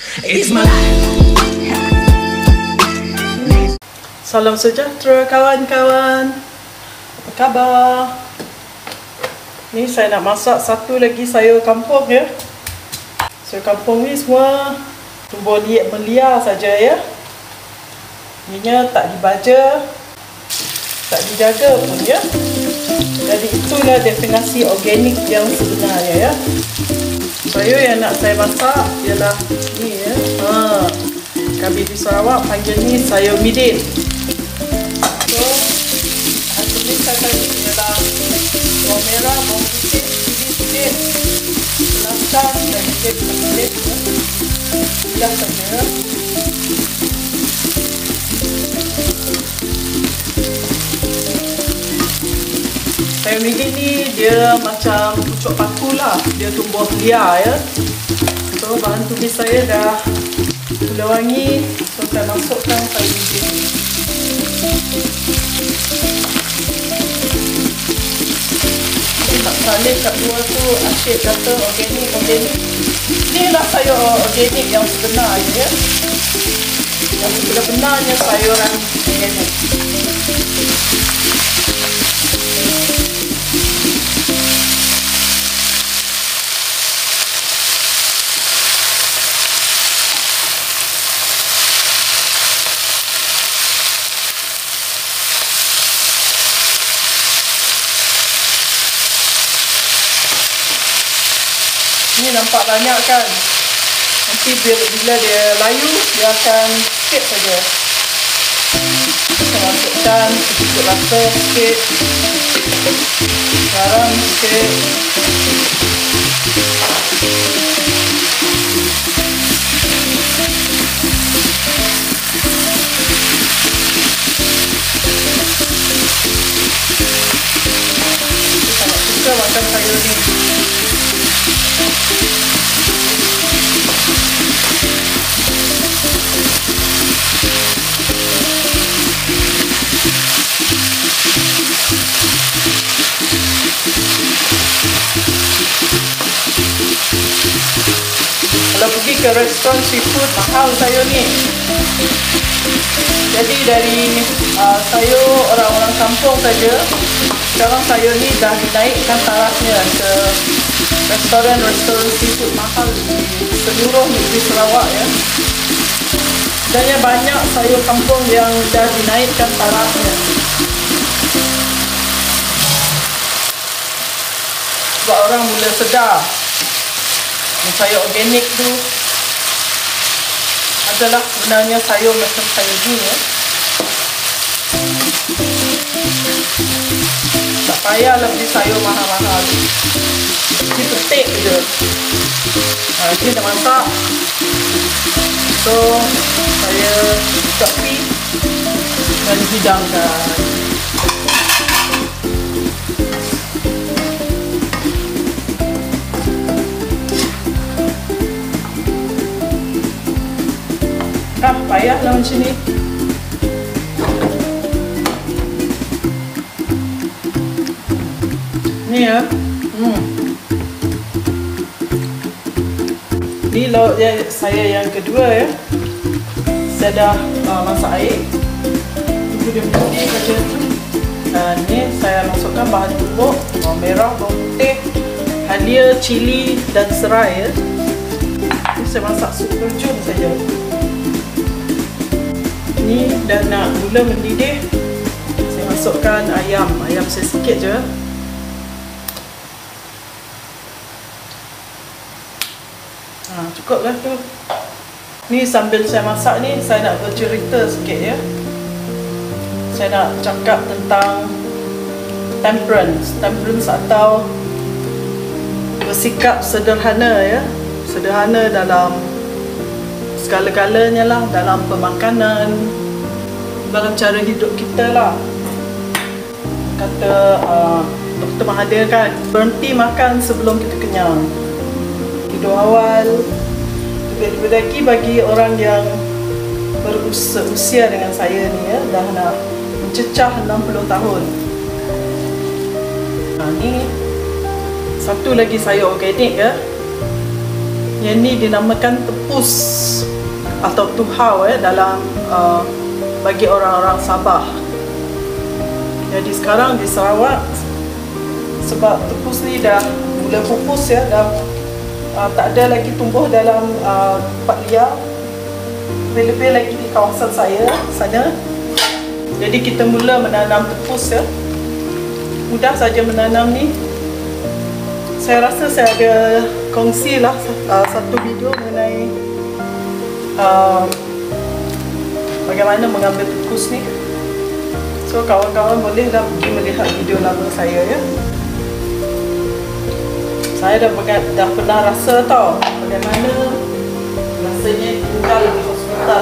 It's my life. Salam sejahtera kawan-kawan. Apa khabar? Ni saya nak masak satu lagi sayur kampung ya. Sayur kampung ni semua tumbuh melia saja ya. Ininya tak dibaja, tak dijaga pun ya. Jadi itulah definisi organik yang sebenarnya ya. Sayur yang nak saya masak ialah ni ya. Kami di Sarawak panggil ni sayur midin. So, hasil ni saya tadi ialah bawang merah, bawang putih, cili sedikit, belacan dan kulit ya. Dah saja. Sayur midin ni dia macam pucuk paku lah. Dia tumbuh liar ya. So bahan tumis saya dah gula wangi. So saya masukkan sayur midin ni. Tak salih kat luar tu asyik kata organik. Inilah sayur organik yang sebenarnya ya. Yang sebenarnya sayuran organik. Ini nampak banyak kan? Nanti bila dia layu, dia akan sikit saja. Saya masukkan sedikit rasa sikit, garam sikit. Saya sangat suka makan sayur ni. Kalau pergi ke restoran seafood mahal sayur ni. Jadi dari sayur orang-orang kampung saja, sekarang sayur ni dah dinaikkan tarafnya ke restoran seafood mahal di seluruh negeri Sarawak ya. Dan banyak sayur kampung yang dah dinaikkan tarafnya. Sebab orang mula sedar sayur organik tu adalah sebenarnya sayur macam sayur ni ya. Tak payahlah beli sayur mahal-mahal. Ini petik je. Ini dah masak. So saya buka api dan hidangkan. Payahlah macam ni. Ni ya. Ni lauk saya yang kedua ya. Saya dah masak air. Tunggu dia mendidih saja. Dan ni saya masukkan bahan tumbuk, bawang merah, bawang putih, halia, cili dan serai ya. Ni saya masak sup terjun saja. Ni dah nak gula mendidih. Saya masukkan ayam saya sikit je. Cukup lah tu. Ni sambil saya masak ni, saya nak bercerita sikit ya. Saya nak cakap tentang temperance atau bersikap sederhana ya. Sederhana dalam segala-galanya lah, dalam pemakanan, dalam cara hidup kita lah. Kata Dr. Mahathir kan, berhenti makan sebelum kita kenyang. Hidup awal. Lebih lagi bagi orang yang berusia dengan saya ni ya, dah nak mencecah 60 tahun. Ni satu lagi sayur organik ya. Yang ni dinamakan tepus. atau tuhau dalam bagi orang-orang Sabah. Jadi sekarang di Sarawak, sebab tepus ni dah mula pupus ya, dah tak ada lagi tumbuh dalam tempat liar, lebih-lebih lagi di kawasan saya sana. Jadi kita mula menanam tepus ya. Mudah saja menanam ni. Saya rasa saya ada kongsi lah satu video mengenai bagaimana mengambil tepus ni. So kawan-kawan bolehlah pergi melihat video lama saya ya. Saya dah pernah rasa tau bagaimana rasanya tinggal di hospital.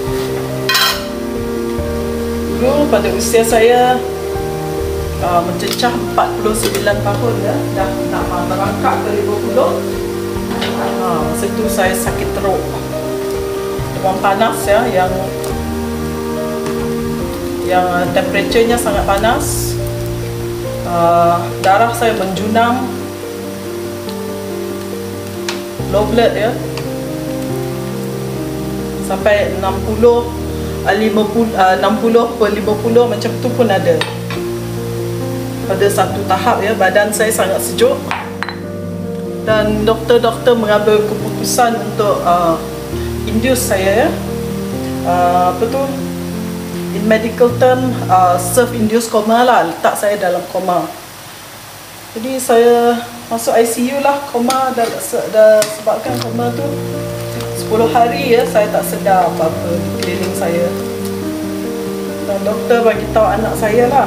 Dulu pada usia saya mencecah 49 tahun ya, dah nak merangkak ke 50. Masa tu saya sakit teruk, demam panas ya, yang temperaturenya sangat panas. Darah saya menjunam, low blood ya, sampai 60/50 macam tu pun ada. Pada satu tahap ya, badan saya sangat sejuk dan doktor-doktor mengambil keputusan untuk induce saya ya, apa tu, in medical term serve induced coma lah, letak saya dalam koma. Jadi saya masuk ICU lah, koma dah sebabkan koma tu 10 hari ya, saya tak sedar apa-apa di keliling saya. Dan doktor bagi tahu anak saya lah,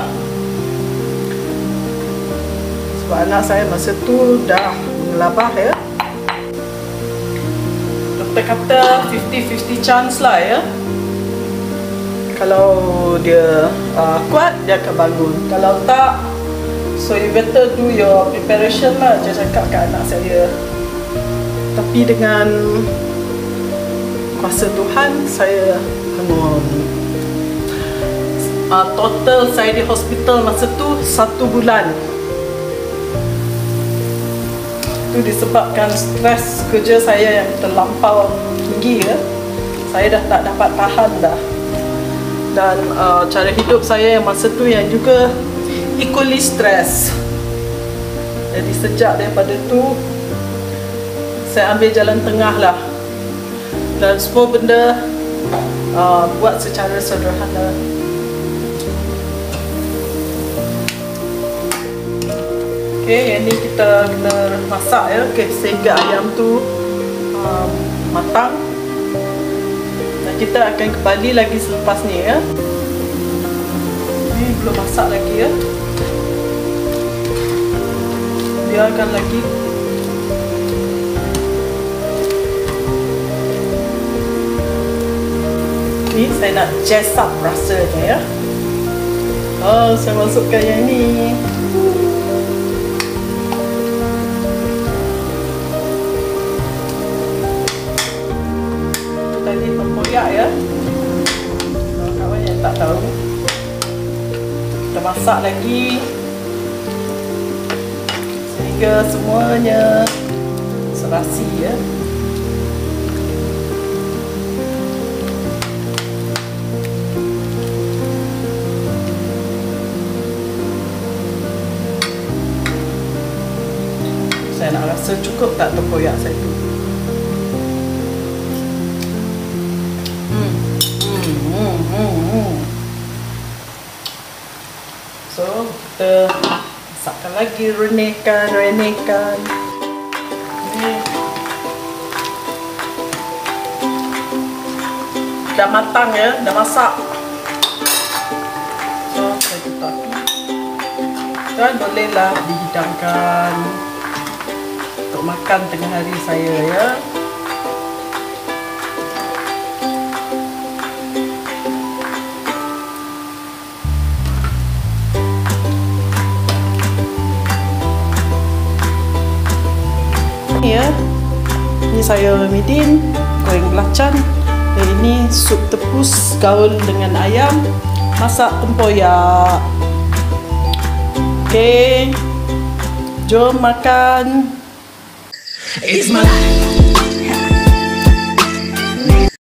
sebab anak saya masa tu dah mengelabah ya. Doktor kata 50-50 chance lah ya. Kalau dia kuat, dia akan bangun. Kalau tak, so you better do your preparation lah, dia cakap ke anak saya. Tapi dengan kuasa Tuhan, saya bangun. Total saya di hospital masa tu 1 bulan. Itu disebabkan stres kerja saya yang terlampau tinggi ya. Saya dah tak dapat tahan dah. Dan cara hidup saya yang masa tu yang juga equally stress. Jadi sejak daripada tu, saya ambil jalan tengah lah. Dan semua benda buat secara sederhana. Okay, yang ni kita kena masak ya, okay, sehingga ayam tu matang. Dan kita akan kembali lagi selepas ni ya. Ni belum masak lagi ya. Biarkan lagi. Ni saya nak jazz up rasanya ya. Oh, saya masukkan yang ni. Tadi tempoyak ya. Kawan yang tak tahu, kita masak lagi sehingga semuanya serasi ya. Saya nak rasa cukup tak tempoyak saya tu. So kita masakkan lagi, renehkan. Ni dah matang ya, dah masak. So saya tutup dan bolehlah dihidangkan untuk makan tengah hari saya ya. Ya, ini saya midin goreng belacan. Ini sup tepus gaul dengan ayam, masak tempoyak. Okey, jom makan. It's my life.